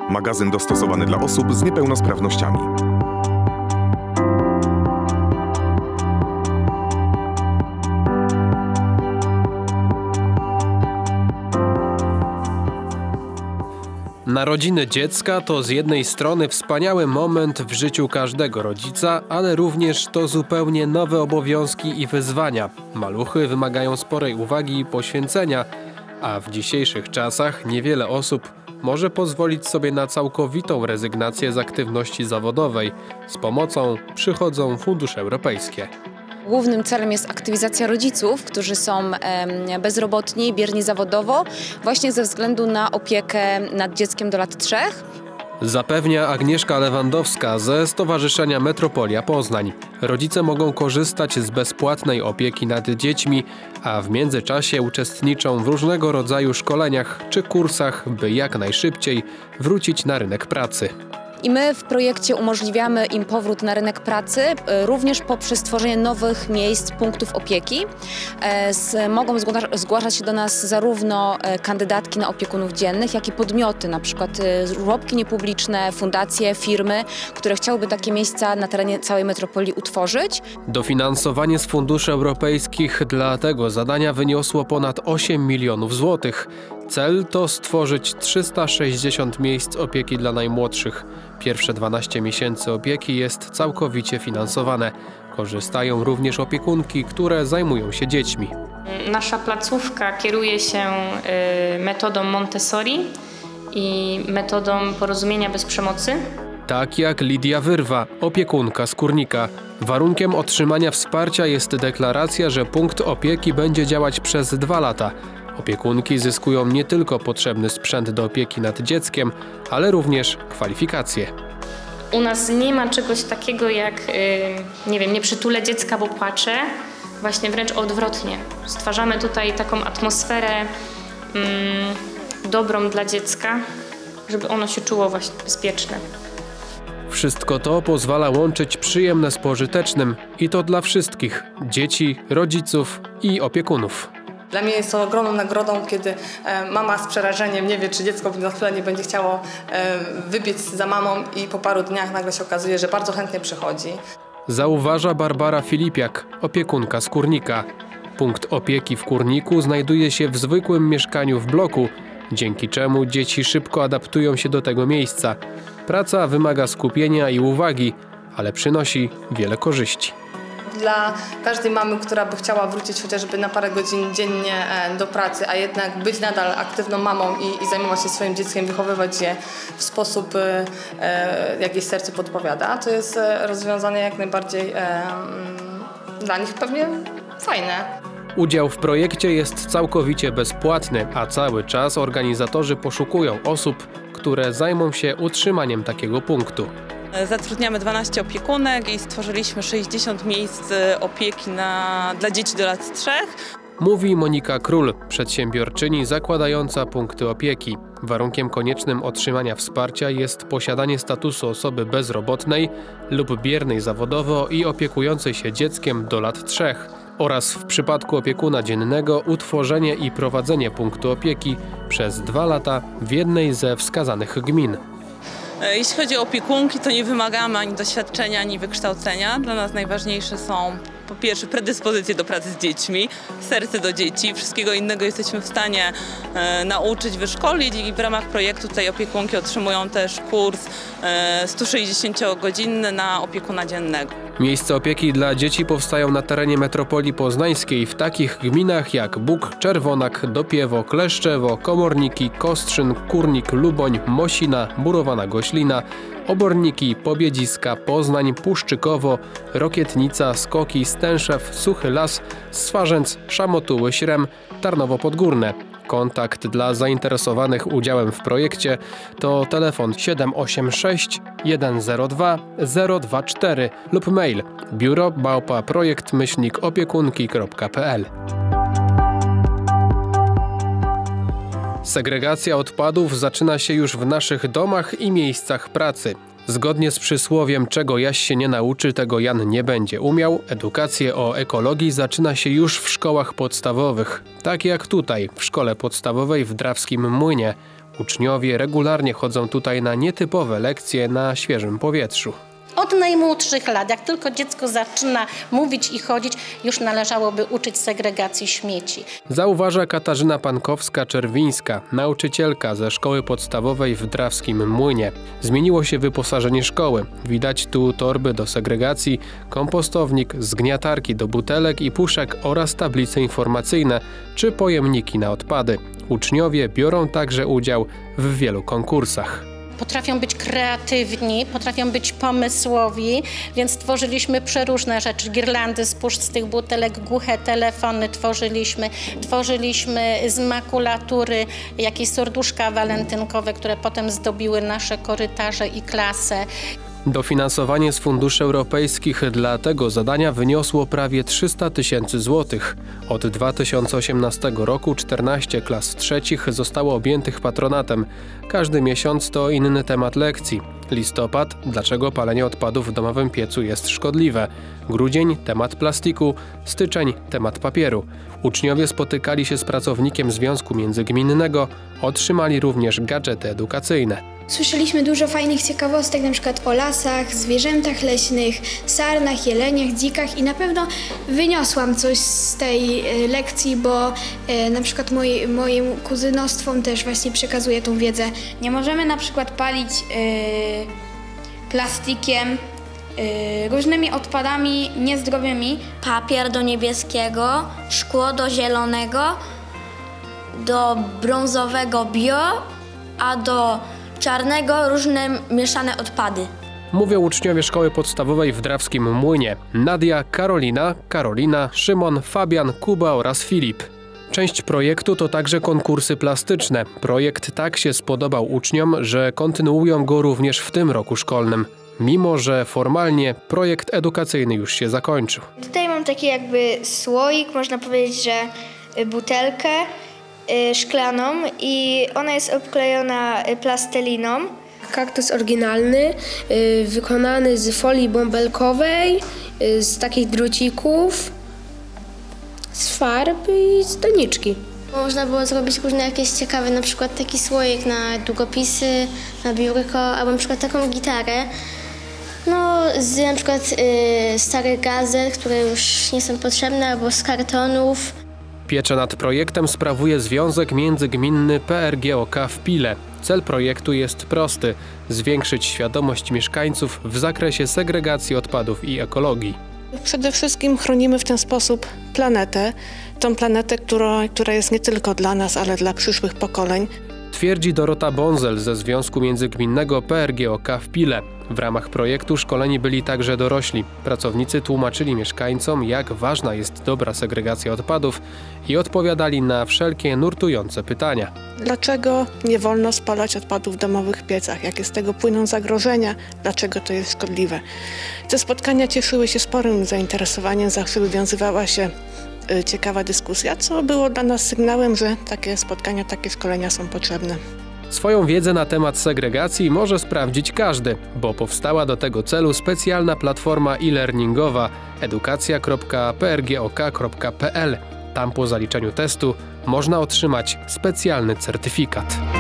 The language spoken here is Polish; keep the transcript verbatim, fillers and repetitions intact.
Magazyn dostosowany dla osób z niepełnosprawnościami. Narodziny dziecka to z jednej strony wspaniały moment w życiu każdego rodzica, ale również to zupełnie nowe obowiązki i wyzwania. Maluchy wymagają sporej uwagi i poświęcenia, a w dzisiejszych czasach niewiele osób może pozwolić sobie na całkowitą rezygnację z aktywności zawodowej. Z pomocą przychodzą fundusze europejskie. Głównym celem jest aktywizacja rodziców, którzy są bezrobotni, bierni zawodowo, właśnie ze względu na opiekę nad dzieckiem do lat trzech. Zapewnia Agnieszka Lewandowska ze Stowarzyszenia Metropolia Poznań. Rodzice mogą korzystać z bezpłatnej opieki nad dziećmi, a w międzyczasie uczestniczą w różnego rodzaju szkoleniach czy kursach, by jak najszybciej wrócić na rynek pracy. I my w projekcie umożliwiamy im powrót na rynek pracy, również poprzez tworzenie nowych miejsc, punktów opieki. Mogą zgłaszać się do nas zarówno kandydatki na opiekunów dziennych, jak i podmioty, na przykład żłobki niepubliczne, fundacje, firmy, które chciałyby takie miejsca na terenie całej metropolii utworzyć. Dofinansowanie z funduszy europejskich dla tego zadania wyniosło ponad osiem milionów złotych. Cel to stworzyć trzysta sześćdziesiąt miejsc opieki dla najmłodszych. Pierwsze dwanaście miesięcy opieki jest całkowicie finansowane. Korzystają również opiekunki, które zajmują się dziećmi. Nasza placówka kieruje się metodą Montessori i metodą porozumienia bez przemocy. Tak jak Lidia Wyrwa, opiekunka z Kurnika. Warunkiem otrzymania wsparcia jest deklaracja, że punkt opieki będzie działać przez dwa lata. Opiekunki zyskują nie tylko potrzebny sprzęt do opieki nad dzieckiem, ale również kwalifikacje. U nas nie ma czegoś takiego jak, nie wiem, nie przytulę dziecka, bo płacze. Właśnie wręcz odwrotnie. Stwarzamy tutaj taką atmosferę mm, dobrą dla dziecka, żeby ono się czuło właśnie bezpieczne. Wszystko to pozwala łączyć przyjemne z pożytecznym i to dla wszystkich – dzieci, rodziców i opiekunów. Dla mnie jest to ogromną nagrodą, kiedy mama z przerażeniem nie wie, czy dziecko za chwilę nie będzie chciało wybiec za mamą i po paru dniach nagle się okazuje, że bardzo chętnie przychodzi. Zauważa Barbara Filipiak, opiekunka z Kurnika. Punkt opieki w Kurniku znajduje się w zwykłym mieszkaniu w bloku, dzięki czemu dzieci szybko adaptują się do tego miejsca. Praca wymaga skupienia i uwagi, ale przynosi wiele korzyści. Dla każdej mamy, która by chciała wrócić chociażby na parę godzin dziennie do pracy, a jednak być nadal aktywną mamą i, i zajmować się swoim dzieckiem, wychowywać je w sposób, e, jak jej serce podpowiada, to jest rozwiązanie jak najbardziej e, dla nich pewnie fajne. Udział w projekcie jest całkowicie bezpłatny, a cały czas organizatorzy poszukują osób, które zajmą się utrzymaniem takiego punktu. Zatrudniamy dwanaście opiekunek i stworzyliśmy sześćdziesiąt miejsc opieki na, dla dzieci do lat trzech. Mówi Monika Król, przedsiębiorczyni zakładająca punkty opieki. Warunkiem koniecznym otrzymania wsparcia jest posiadanie statusu osoby bezrobotnej lub biernej zawodowo i opiekującej się dzieckiem do lat trzech oraz w przypadku opiekuna dziennego utworzenie i prowadzenie punktu opieki przez dwa lata w jednej ze wskazanych gmin. Jeśli chodzi o opiekunki, to nie wymagamy ani doświadczenia, ani wykształcenia. Dla nas najważniejsze są po pierwsze predyspozycje do pracy z dziećmi, serce do dzieci. Wszystkiego innego jesteśmy w stanie e, nauczyć, wyszkolić i w ramach projektu tej opiekunki otrzymują też kurs e, sto sześćdziesięciogodzinny na opiekuna dziennego. Miejsca opieki dla dzieci powstają na terenie metropolii poznańskiej w takich gminach jak Bóg, Czerwonak, Dopiewo, Kleszczewo, Komorniki, Kostrzyn, Kurnik, Luboń, Mosina, Murowana Goślina, Oborniki, Pobiedziska, Poznań, Puszczykowo, Rokietnica, Skoki, Stęszew, Suchy Las, Swarzędz, Szamotuły, Śrem, Tarnowo Podgórne. Kontakt dla zainteresowanych udziałem w projekcie to telefon siedem osiem sześć jeden zero dwa zero dwa cztery lub mail biuro małpa projekt myślnik opiekunki kropka p l. Segregacja odpadów zaczyna się już w naszych domach i miejscach pracy. Zgodnie z przysłowiem czego Jaś się nie nauczy, tego Jan nie będzie umiał, edukację o ekologii zaczyna się już w szkołach podstawowych. Tak jak tutaj, w szkole podstawowej w Drawskim Młynie. Uczniowie regularnie chodzą tutaj na nietypowe lekcje na świeżym powietrzu. Od najmłodszych lat, jak tylko dziecko zaczyna mówić i chodzić, już należałoby uczyć segregacji śmieci. Zauważa Katarzyna Pankowska-Czerwińska, nauczycielka ze szkoły podstawowej w Drawskim Młynie. Zmieniło się wyposażenie szkoły. Widać tu torby do segregacji, kompostownik, zgniatarki do butelek i puszek oraz tablice informacyjne czy pojemniki na odpady. Uczniowie biorą także udział w wielu konkursach. Potrafią być kreatywni, potrafią być pomysłowi, więc tworzyliśmy przeróżne rzeczy. Girlandy z puszek, z tych butelek, głuche telefony tworzyliśmy. Tworzyliśmy z makulatury jakieś serduszka walentynkowe, które potem zdobiły nasze korytarze i klasę. Dofinansowanie z funduszy europejskich dla tego zadania wyniosło prawie trzysta tysięcy złotych. Od dwa tysiące osiemnastego roku czternaście klas trzecich zostało objętych patronatem. Każdy miesiąc to inny temat lekcji. Listopad – dlaczego palenie odpadów w domowym piecu jest szkodliwe. Grudzień – temat plastiku. Styczeń – temat papieru. Uczniowie spotykali się z pracownikiem Związku Międzygminnego, otrzymali również gadżety edukacyjne. Słyszeliśmy dużo fajnych ciekawostek, na przykład o lasach, zwierzętach leśnych, sarnach, jeleniach, dzikach i na pewno wyniosłam coś z tej lekcji, bo e, na przykład moi, moim kuzynostwom też właśnie przekazuję tą wiedzę. Nie możemy na przykład palić e, plastikiem, e, różnymi odpadami niezdrowymi. Papier do niebieskiego, szkło do zielonego, do brązowego bio, a do czarnego różne mieszane odpady. Mówią uczniowie szkoły podstawowej w Drawskim Młynie. Nadia, Karolina, Karolina, Szymon, Fabian, Kuba oraz Filip. Część projektu to także konkursy plastyczne. Projekt tak się spodobał uczniom, że kontynuują go również w tym roku szkolnym. Mimo że formalnie projekt edukacyjny już się zakończył. Tutaj mam taki jakby słoik, można powiedzieć, że butelkę szklaną i ona jest obklejona plasteliną. Kaktus oryginalny, wykonany z folii bąbelkowej, z takich drucików, z farb i z doniczki. Można było zrobić różne jakieś ciekawe, na przykład taki słoik na długopisy, na biurko, albo na przykład taką gitarę. No, z na przykład y, starych gazet, które już nie są potrzebne, albo z kartonów. Pieczę nad projektem sprawuje Związek Międzygminny P R G O K w Pile. Cel projektu jest prosty – zwiększyć świadomość mieszkańców w zakresie segregacji odpadów i ekologii. Przede wszystkim chronimy w ten sposób planetę, tą planetę, która, która jest nie tylko dla nas, ale dla przyszłych pokoleń. Twierdzi Dorota Bonzel ze Związku Międzygminnego P R G O K w Pile. W ramach projektu szkoleni byli także dorośli. Pracownicy tłumaczyli mieszkańcom, jak ważna jest dobra segregacja odpadów i odpowiadali na wszelkie nurtujące pytania. Dlaczego nie wolno spalać odpadów w domowych piecach? Jakie z tego płyną zagrożenia? Dlaczego to jest szkodliwe? Te spotkania cieszyły się sporym zainteresowaniem, zawsze wywiązywała się y, ciekawa dyskusja, co było dla nas sygnałem, że takie spotkania, takie szkolenia są potrzebne. Swoją wiedzę na temat segregacji może sprawdzić każdy, bo powstała do tego celu specjalna platforma e-learningowa edukacja kropka p r g o k kropka p l. Tam po zaliczeniu testu można otrzymać specjalny certyfikat.